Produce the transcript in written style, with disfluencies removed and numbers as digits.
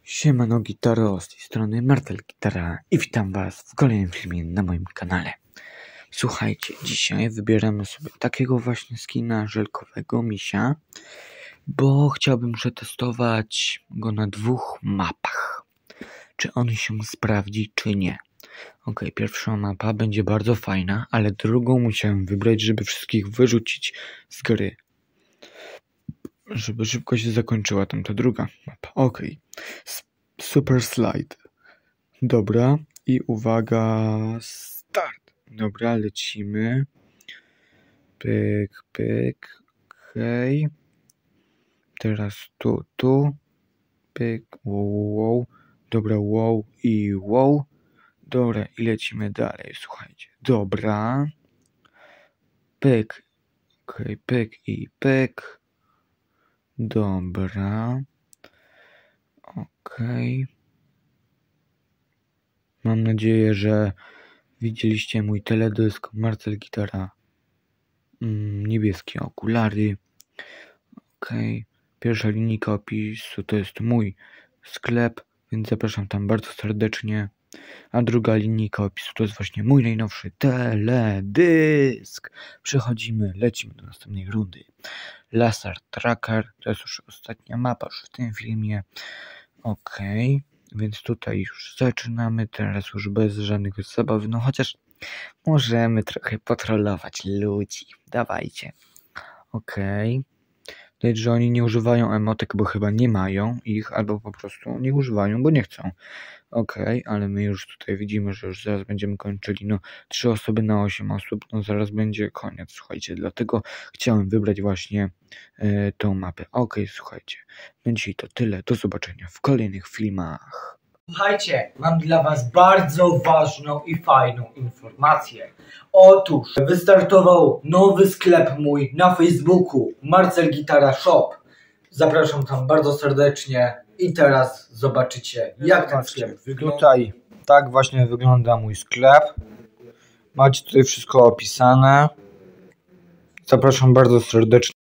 Siemano Gitaro, z tej strony Martel Gitara i witam was w kolejnym filmie na moim kanale. Słuchajcie, dzisiaj wybieramy sobie takiego właśnie skina żelkowego misia, bo chciałbym przetestować go na dwóch mapach. Czy on się sprawdzi, czy nie. Ok, pierwsza mapa będzie bardzo fajna, ale drugą musiałem wybrać, żeby wszystkich wyrzucić z gry. Żeby szybko się zakończyła tamta druga mapa. Ok. Super slide. Dobra. I uwaga. Start. Dobra, lecimy. Pyk, pyk. Okej. Teraz tu. Pyk. Wow. Dobra, wow i wow. Dobra, i lecimy dalej, słuchajcie. Dobra. Pyk. Okej, pyk i pyk. Dobra. Okej. Mam nadzieję, że widzieliście mój teledysk Martel Gitara. Niebieskie okulary. Okej. Pierwsza linijka opisu to jest mój sklep, więc zapraszam tam bardzo serdecznie. A druga linijka opisu to jest właśnie mój najnowszy teledysk. Przechodzimy, lecimy do następnej rundy. Laser Tracker, to jest już ostatnia mapa już w tym filmie. Okej, więc tutaj już zaczynamy, teraz już bez żadnych zabaw, no chociaż możemy trochę potrollować ludzi, dawajcie. Okej. Widać, że oni nie używają emotek, bo chyba nie mają ich, albo po prostu nie używają, bo nie chcą. Okej, ale my już tutaj widzimy, że już zaraz będziemy kończyli. No 3 osoby na 8 osób, no zaraz będzie koniec, słuchajcie. Dlatego chciałem wybrać właśnie tą mapę. Okej, słuchajcie, na dzisiaj to tyle. Do zobaczenia w kolejnych filmach. Słuchajcie, mam dla was bardzo ważną i fajną informację. Otóż wystartował nowy sklep mój na Facebooku, Martel Gitara Shop. Zapraszam tam bardzo serdecznie i teraz zobaczycie, jak ten sklep wygląda. Tutaj tak właśnie wygląda mój sklep. Macie tutaj wszystko opisane. Zapraszam bardzo serdecznie.